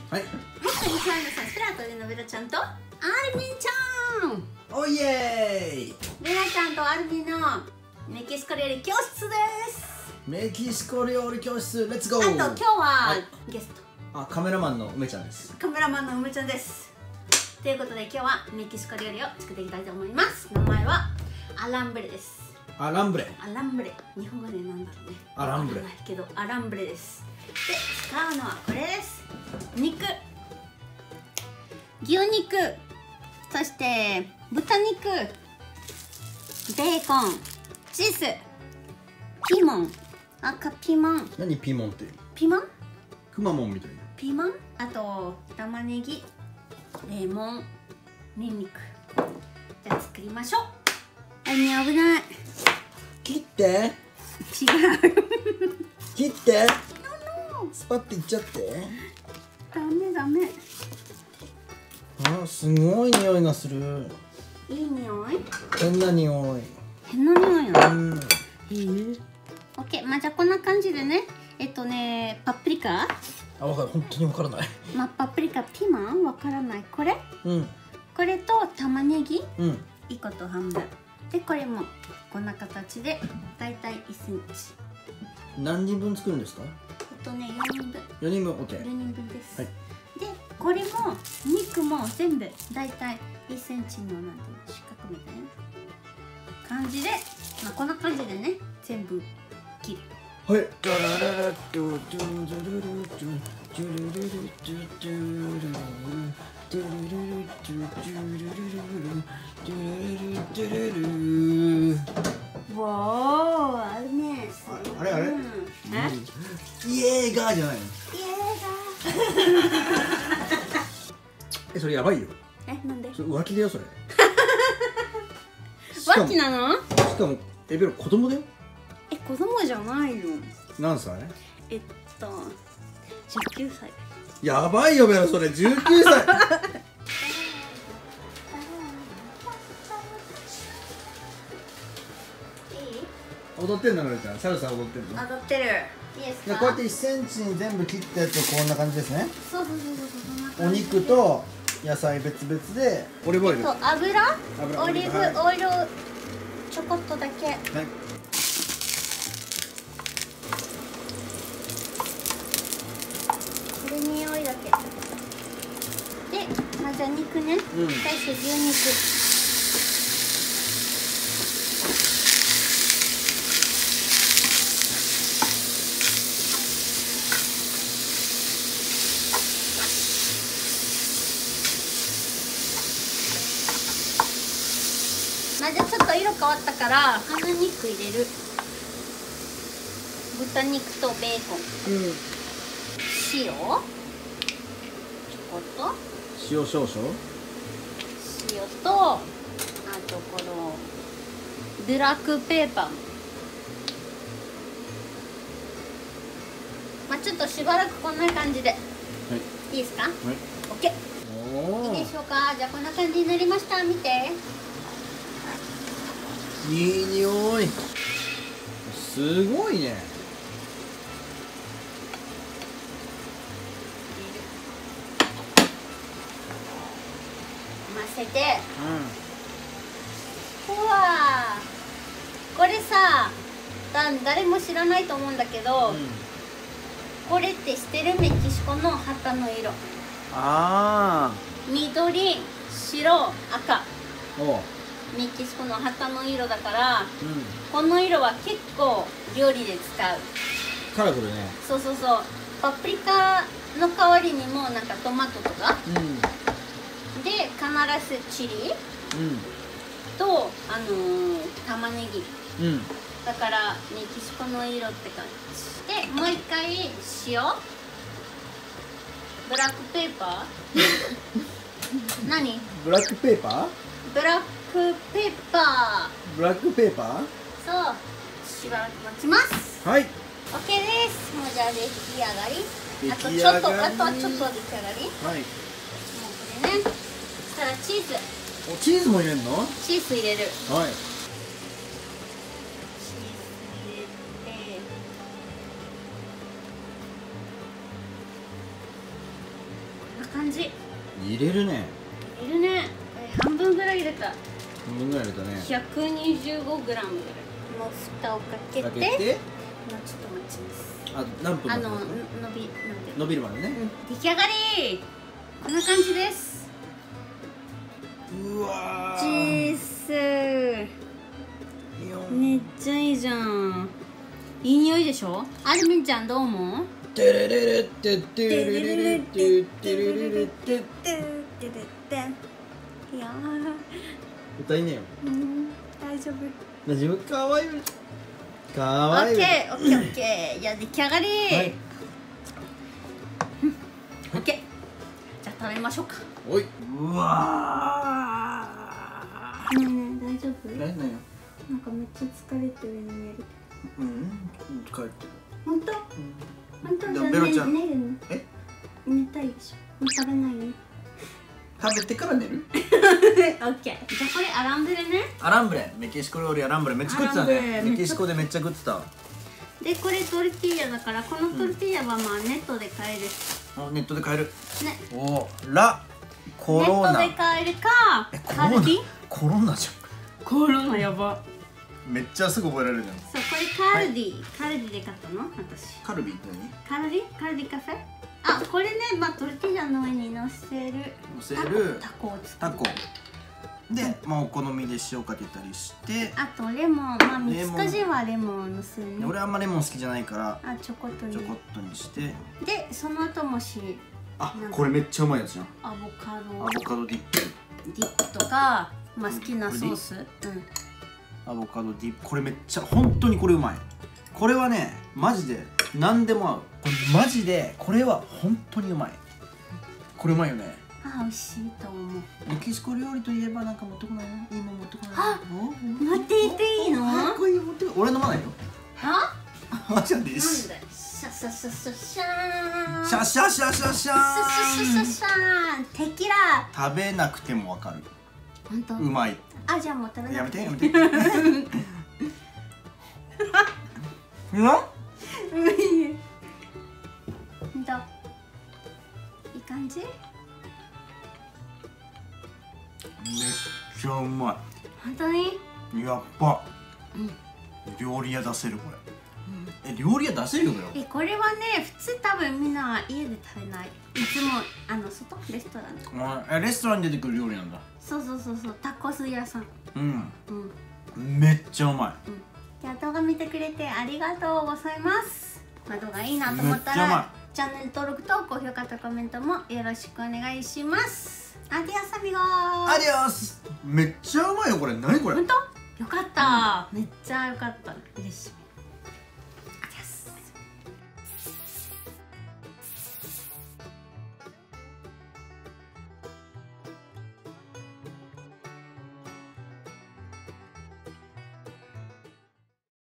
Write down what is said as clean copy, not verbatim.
はい。 こんにちは、皆さん。スプラトでのベラちゃんとアルミンちゃん。 おいえーい。 ベラちゃんとアルミンのメキシコ料理教室です。 メキシコ料理教室、レッツゴー。 あと今日はゲスト、 カメラマンの梅ちゃんです。 カメラマンの梅ちゃんです。ということで今日はメキシコ料理を作っていきたいと思います。名前はアランブレです。 アランブレ。 アランブレ。日本語でなんだろうね。 アランブレ。 ないけどアランブレです。で、使うのはこれです。肉、牛肉、そして豚肉、ベーコン、チーズ、ピーマン、赤ピーマン。 何ピーマンって？ ピーマン？ くまモンみたいな。 ピーマン？あと玉ねぎ、レモン、ニンニク。じゃあ作りましょう。あ、危ない。 切って。 違う。 切って。スパッていっちゃって。 ダメダメ。 あ、すごい匂いがする。 いい匂い？ 変な匂い。 変な匂いなの？ オッケー、まあじゃあこんな感じでね。パプリカ？ わかる、本当にわからない。 まあパプリカ、ピーマンわからない。これ？ うん。 これと玉ねぎ？ うん。 1個と半分。でこれもこんな形でだいたい1センチ。 何人分作るんですか 4人分。 ？4人分、OK。 4人分です。 はい。 でこれも肉も全部だいたい1センチのなんていうの四角みたいな感じで、まあこんな感じでね全部切る。 はい。 わー、あるね。 あれあれ？ イイエーガーじゃないの？それやばいよ。 なんで？ それ浮気だよそれ。 浮気なの？ しかもエベロ子供だよ。 子供じゃないよ。 何歳 ？19歳。 やばいよベロそれ19歳。踊ってんののりちゃん、サルサ踊ってんの？ 踊ってる。いいですか？ こうやって1センチに全部切ったやつをこんな感じですね。 そう。 お肉と野菜別々でオリーブオイル。 油？オリーブオイルちょこっとだけ。はい。これ匂いだけ。で、まずは肉ね。最初牛肉。まずちょっと色変わったから半分肉入れる。豚肉とベーコン、塩ちょこっと塩少々、 塩と、あとこのブラックペーパーも、まあちょっとしばらくこんな感じで、いいですか？OK。いいでしょうか？じゃあこんな感じになりました。見て、 いい匂い。すごいね。 混ぜて、うわー、これさ、誰も知らないと思うんだけど、これって知ってる？メキシコの旗の色。緑、白、赤。メキシコの旗の色だから、この色は結構料理で使う。 カラフルね。 そう。パプリカの代わりにもなんかトマトとか、で必ずチリ、と玉ねぎ、だからメキシコの色って感じで、もう一回塩、ブラックペーパー何？ ブラックペーパー？ ブラックペーパー。 ブラックペーパー？ そう、しばらく待ちます。 はい。 OK です。もうじゃあ出来上がり。あとちょっと出来上がり。 はい。 もうこれね。そしたらチーズ。 チーズも入れるの？ チーズ入れる。 はい。 感じ。 入れるね。 入れるね。半分ぐらい入れた。 半分ぐらい入れたね。 125g ぐらい。もう蓋をかけて。もうちょっと待ちます。 あ、何分？伸びるまでね。 出来上がり。こんな感じです。 うわー。 チーズ。めっちゃいいじゃん。いい匂いでしょ。アルミンちゃんどう思う？ テレレレテテレレレテテレレレテ。 いや歌いねよ。 大丈夫。 大丈夫。かわいい。かわいい。 オッケーオッケーオッケー。いや出来上がり。はい。オッケー。じゃあ食べましょうか。 おい。うわー。ねえねえ大丈夫？ 何よ。 なんかめっちゃ疲れてるように見える。 疲れてる。 本当？本当？じゃあベロちゃん。 寝るの？え？寝たいでしょ。もう食べないよ。 食べてから寝る？ オッケー。じゃあこれアランブレね。 アランブレ、メキシコ料理アランブレめっちゃ食ってたね。メキシコでめっちゃ食ってた。 でこれトルティーヤだからこのトルティーヤはまあネットで買える。 ネットで買える。 ね。 おラコロナ。 ネットで買えるか。カルディ？ コロナじゃん。 コロナやば。 めっちゃすぐ覚えられるじゃん。 そうこれカルディ、カルディで買ったの私。 カルビって何？カルディカフェ？あこれねまあトルティーヤの上に乗せる。タコを作る。 タコ。でまあお好みで塩かけたりして。 あとレモンまあミツカジはレモンを乗せるね。 俺あんまレモン好きじゃないから。 あちょこっとに。 ちょこっとにして。 でその後もあこれめっちゃうまいやつじゃん。 アボカド。 アボカドディップ。 ディップとかまあ好きなソース。 アボカドディップこれめっちゃ本当にこれうまい。これはねマジで何でも合う。これマジでこれは本当にうまい。これうまいよね。 あ美味しいと思う。 メキシコ料理といえばなんか持ってこないの？いいもん持ってこないの？ あ持っていっていいの？ こういう持って俺飲まないよ。 あ？ あじゃあです。 なんで？シャシャシャシャシャーン。 シャシャシャシャシャーン。 シャシャシャシャーン。テキラ。 食べなくてもわかる。 本当？ うまい。 あじゃあもう食べなくて。 やめてやめて。うまっ？ どう？いい感じ？ めっちゃうまい。 本当に？ やっば。料理屋出せるこれ。料理屋出せるよこれ。 これはね普通多分みんな家で食べない。いつも外レストラン。 レストランに出てくる料理なんだ。 そうタコス屋さん。 めっちゃうまい。 じゃあ動画見てくれてありがとうございます。動画いいなと思ったらチャンネル登録と高評価とコメントもよろしくお願いします。アディオスアミゴー。 アディオス。めっちゃうまいよこれ。何これ。 本当？よかった。めっちゃよかった。嬉しい。